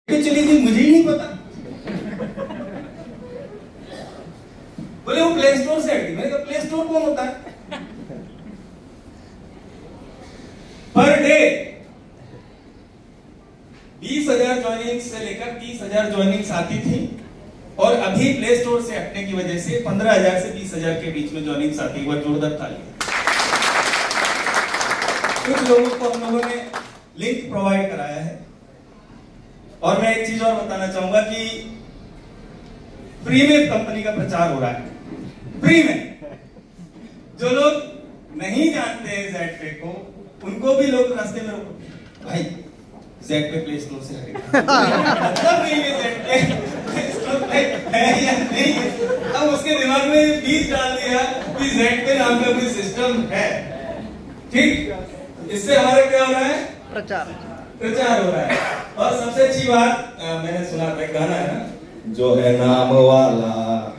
चली थी मुझे ही नहीं पता। बोले वो प्ले स्टोर से हटी। मैंने कहा प्ले स्टोर कौन होता है? पर डे 20,000 ज्वाइनिंग से लेकर 30,000 ज्वाइनिंग आती थी और अभी प्ले स्टोर से हटने की वजह से 15,000 से 20,000 के बीच में ज्वाइनिंग आती है। एक बार जोरदार ताली। कुछ लोगों को हम लोगों ने लिंक प्रोवाइड कराया है। और मैं एक चीज और बताना चाहूंगा कि फ्री में कंपनी का प्रचार हो रहा है। फ्री में जो लोग नहीं जानते हैं जेडपे को, उनको भी लोग रास्ते में रोको, भाई जेडपे प्ले स्टोर से हटेगा। मतलब नहीं है जेडपे प्ले स्टोर पे है या नहीं है। अब उसके दिमाग में बीज डाल दिया कि जेडपे नाम का कोई सिस्टम है। ठीक, इससे हमारे क्या हो रहा है? प्रचार हो रहा है। और सबसे अच्छी बात मैंने सुना था, गाना है ना, जो है नाम वाला,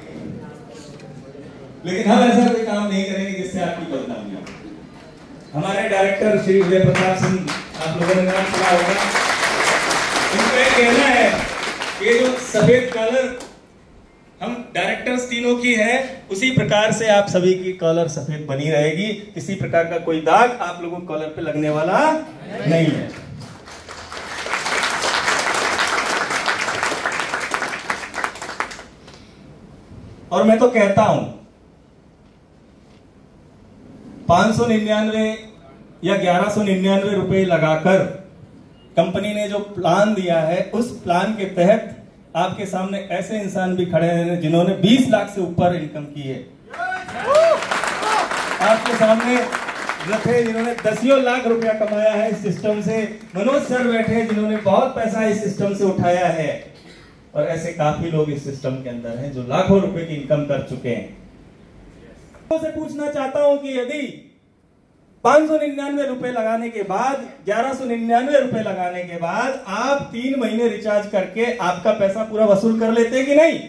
लेकिन हम ऐसा कोई काम नहीं करेंगे जिससे आपकी बदनामी हो। हमारे डायरेक्टर श्री उदय प्रताप सिंह, आप लोगों ने नाम सुना होगा, उनका कहना है कि जो सफेद कॉलर हम डायरेक्टर्स तीनों की है, उसी प्रकार से आप सभी की कॉलर सफेद बनी रहेगी। किसी प्रकार का कोई दाग आप लोगों को कॉलर पे लगने वाला नहीं है। और मैं तो कहता हूं 599 या 1199 रुपए लगाकर कंपनी ने जो प्लान दिया है, उस प्लान के तहत आपके सामने ऐसे इंसान भी खड़े हैं जिन्होंने 20 लाख से ऊपर इनकम की है। आपके सामने रखे जिन्होंने दसियों लाख रुपया कमाया है इस सिस्टम से। मनोज सर बैठे जिन्होंने बहुत पैसा इस सिस्टम से उठाया है। और ऐसे काफी लोग इस सिस्टम के अंदर हैं जो लाखों रुपए की इनकम कर चुके हैं। से पूछना चाहता हूं कि यदि 599 रुपए लगाने के बाद, 1199 रुपए लगाने के बाद आप 3 महीने रिचार्ज करके आपका पैसा पूरा वसूल कर लेते कि नहीं?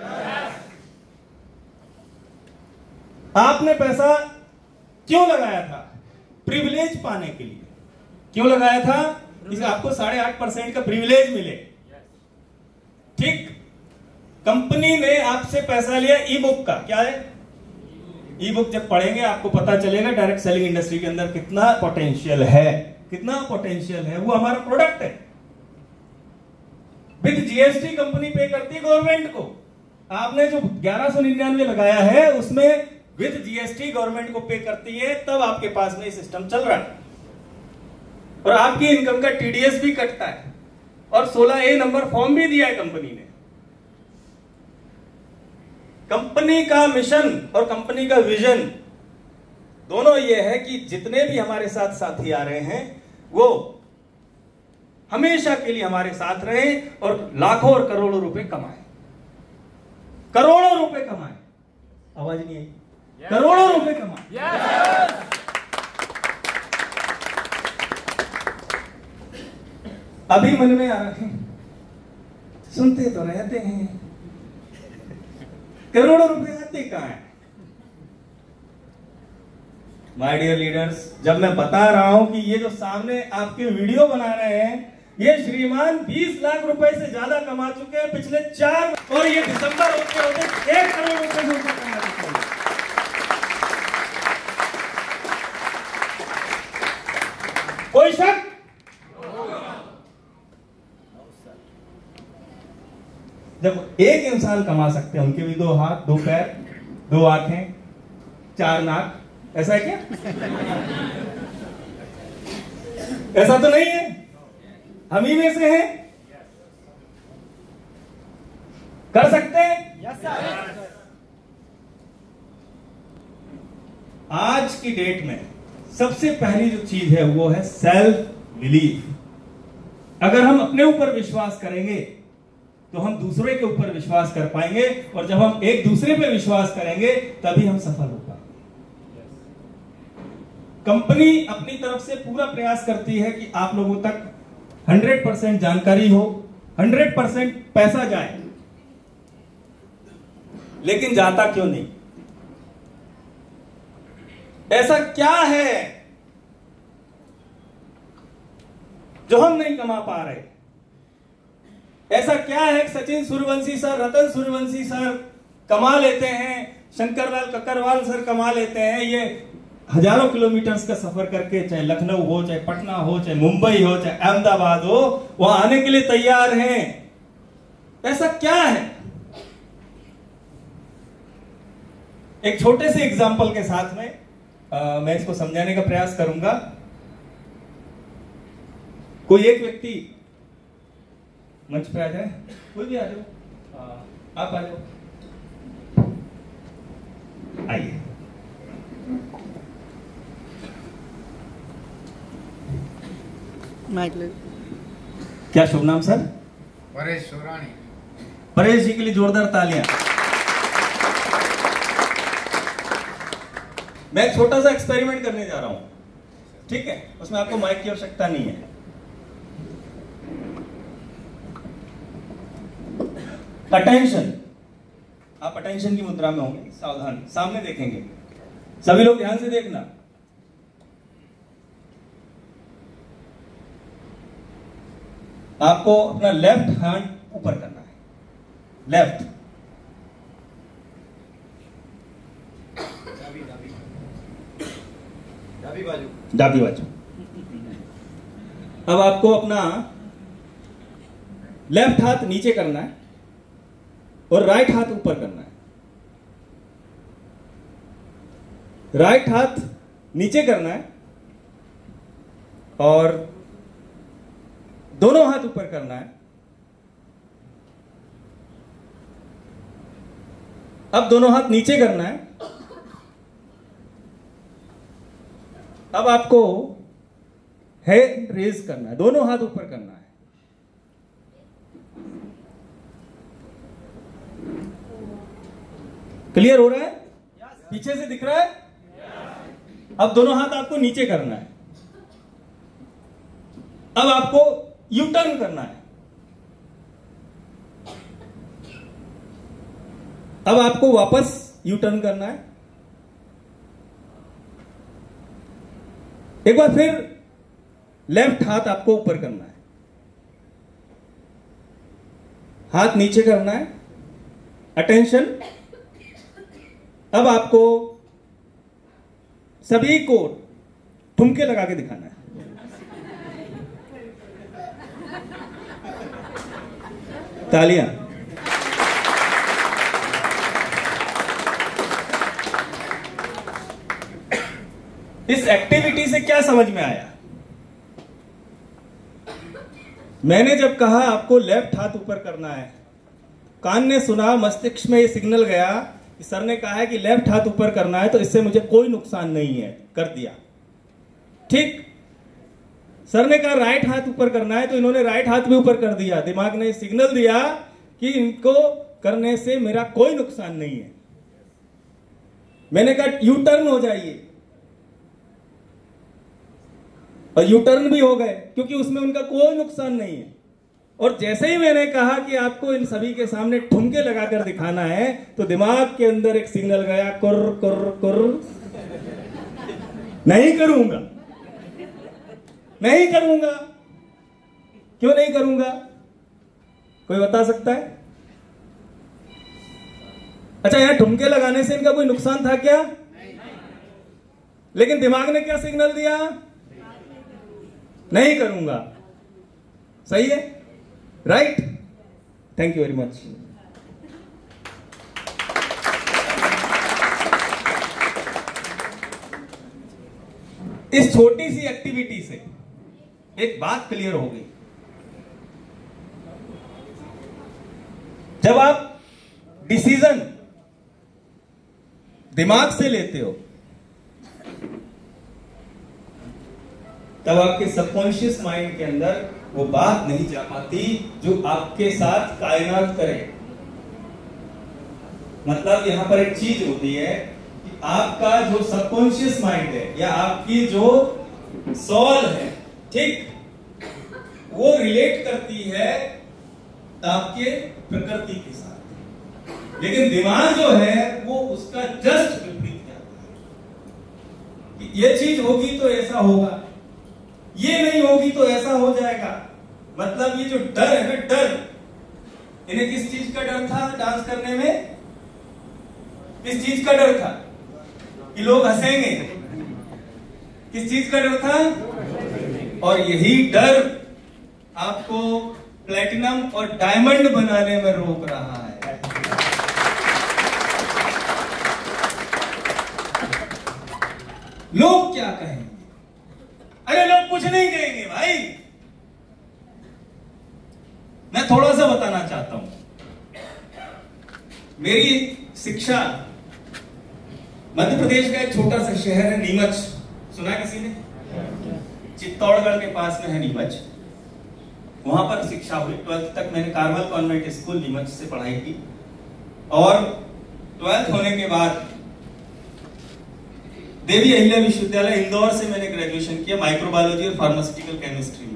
आपने पैसा क्यों लगाया था? प्रिविलेज पाने के लिए। क्यों लगाया था? कि आपको 8.5% का प्रिविलेज मिले। ठीक, कंपनी ने आपसे पैसा लिया ई बुक का। क्या है ई बुक? जब पढ़ेंगे आपको पता चलेगा डायरेक्ट सेलिंग इंडस्ट्री के अंदर कितना पोटेंशियल है, कितना पोटेंशियल है। वो हमारा प्रोडक्ट है। विद जीएसटी कंपनी पे करती है गवर्नमेंट को। आपने जो 1199 लगाया है उसमें विद जीएसटी गवर्नमेंट को पे करती है, तब आपके पास में सिस्टम चल रहा है। और आपकी इनकम का टीडीएस भी कटता है। और 16A नंबर फॉर्म भी दिया है कंपनी ने। कंपनी का मिशन और कंपनी का विजन दोनों ये है कि जितने भी हमारे साथ साथी आ रहे हैं वो हमेशा के लिए हमारे साथ रहे और लाखों और करोड़ों रुपए कमाए। करोड़ों रुपए कमाए। आवाज नहीं आई? करोड़ों रुपए कमाए। अभी मन में आ रहे हैं, सुनते तो रहते हैं, करोड़ों रुपए आते कहां है? माय डियर लीडर्स, जब मैं बता रहा हूं कि ये जो सामने आपके वीडियो बना रहे हैं, ये श्रीमान 20 लाख रुपए से ज्यादा कमा चुके हैं पिछले 4, और ये दिसंबर होते होते 1 करोड़ रुपए से ऊपर कमा चुके हैं। कोई शक? जब एक इंसान कमा सकते हैं, उनके भी 2 हाथ, 2 पैर, 2 आंखें, 4 नाक, ऐसा है क्या? ऐसा तो नहीं है। हम ही में से हैं, कर सकते हैं। आज की डेट में सबसे पहली जो चीज है वो है सेल्फ बिलीफ। अगर हम अपने ऊपर विश्वास करेंगे तो हम दूसरे के ऊपर विश्वास कर पाएंगे, और जब हम एक दूसरे पे विश्वास करेंगे तभी हम सफल हो पाएंगे। कंपनी अपनी तरफ से पूरा प्रयास करती है कि आप लोगों तक 100% जानकारी हो, 100% पैसा जाए, लेकिन जाता क्यों नहीं? ऐसा क्या है जो हम नहीं कमा पा रहे? ऐसा क्या है कि सचिन सूर्यवंशी सर, रतन सूर्यवंशी सर कमा लेते हैं, शंकरलाल कक्करवाल सर कमा लेते हैं, ये हजारों किलोमीटर्स का सफर करके, चाहे लखनऊ हो, चाहे पटना हो, चाहे मुंबई हो, चाहे अहमदाबाद हो, वहां आने के लिए तैयार हैं। ऐसा क्या है? एक छोटे से एग्जाम्पल के साथ में मैं इसको समझाने का प्रयास करूंगा। कोई एक व्यक्ति मंच पे आ जाए, कोई भी आ जाओ, आप आ जाओ, आइए। क्या शुभ नाम सर? परेश सोरानी। परेश जी के लिए जोरदार तालियां। मैं एक छोटा सा एक्सपेरिमेंट करने जा रहा हूं, ठीक है? उसमें आपको माइक की आवश्यकता नहीं है। अटेंशन, आप अटेंशन की मुद्रा में होंगे, सावधान, सामने देखेंगे, सभी लोग ध्यान से देखना। आपको अपना लेफ्ट हैंड ऊपर करना है, लेफ्ट, डाबी बाजू। अब आपको अपना लेफ्ट हाथ नीचे करना है और राइट हाथ ऊपर करना है। राइट हाथ नीचे करना है और दोनों हाथ ऊपर करना है। अब दोनों हाथ नीचे करना है। अब आपको हेड रेज करना है, दोनों हाथ ऊपर करना है। क्लियर हो रहा है? पीछे से दिख रहा है? अब दोनों हाथ आपको नीचे करना है। अब आपको यू टर्न करना है। अब आपको वापस यू टर्न करना है। एक बार फिर लेफ्ट हाथ आपको ऊपर करना है, हाथ नीचे करना है। अटेंशन। अब आपको सभी को ठुमके लगा के दिखाना है। तालियां। इस एक्टिविटी से क्या समझ में आया? मैंने जब कहा आपको लेफ्ट हाथ ऊपर करना है, कान ने सुना, मस्तिष्क में ये सिग्नल गया कि सर ने कहा है कि लेफ्ट हाथ ऊपर करना है, तो इससे मुझे कोई नुकसान नहीं है, कर दिया। ठीक, सर ने कहा राइट हाथ ऊपर करना है, तो इन्होंने राइट हाथ भी ऊपर कर दिया। दिमाग ने सिग्नल दिया कि इनको करने से मेरा कोई नुकसान नहीं है। मैंने कहा यू टर्न हो जाइए, और यू टर्न भी हो गए, क्योंकि उसमें उनका कोई नुकसान नहीं है। और जैसे ही मैंने कहा कि आपको इन सभी के सामने ठुमके लगाकर दिखाना है, तो दिमाग के अंदर एक सिग्नल गया, कुर कुर कुर, नहीं करूंगा, नहीं करूंगा। क्यों नहीं करूंगा? कोई बता सकता है? अच्छा, यहां ठुमके लगाने से इनका कोई नुकसान था क्या? लेकिन दिमाग ने क्या सिग्नल दिया? नहीं करूंगा। सही है? Right? Thank you very much. इस छोटी सी एक्टिविटी से एक बात क्लियर हो गई। जब आप डिसीजन दिमाग से लेते हो, तब आपके सबकॉन्शियस माइंड के अंदर वो बात नहीं जा पाती जो आपके साथ कायनात करे। मतलब यहां पर एक चीज होती है कि आपका जो सबकॉन्शियस माइंड है या आपकी जो सोल है, ठीक, वो रिलेट करती है आपके प्रकृति के साथ, लेकिन दिमाग जो है वो उसका जस्ट विपरीत जाता है कि ये चीज होगी तो ऐसा होगा, ये नहीं होगी तो ऐसा हो जाएगा। मतलब ये जो डर है ना, डर, इन्हें किस चीज का डर था डांस करने में? किस चीज का डर था? कि लोग हंसेंगे। किस चीज का डर था? और यही डर आपको प्लेटिनम और डायमंड बनाने में रोक रहा है। लोग क्या कहेंगे? अरे लोग कुछ नहीं कहेंगे भाई। मैं थोड़ा सा बताना चाहता हूं। मेरी शिक्षा मध्य प्रदेश का एक छोटा सा शहर है नीमच, सुना किसी ने? चित्तौड़गढ़ के पास में है नीमच। वहां पर शिक्षा हुई। 12th तक मैंने कार्मल कॉन्वेंट स्कूल नीमच से पढ़ाई की और 12th होने के बाद देवी अहिल्या विश्वविद्यालय इंदौर से मैंने ग्रेजुएशन किया माइक्रोबायोलॉजी और फार्मास्यूटिकल केमिस्ट्री में।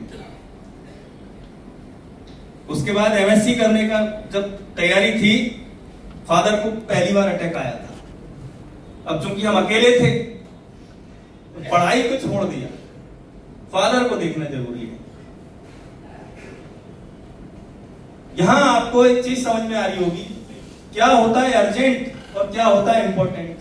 उसके बाद एमएससी करने का जब तैयारी थी, फादर को पहली बार अटैक आया था। अब चूंकि हम अकेले थे तो पढ़ाई को छोड़ दिया, फादर को देखना जरूरी है। यहां आपको एक चीज समझ में आ रही होगी, क्या होता है अर्जेंट और क्या होता है इंपॉर्टेंट।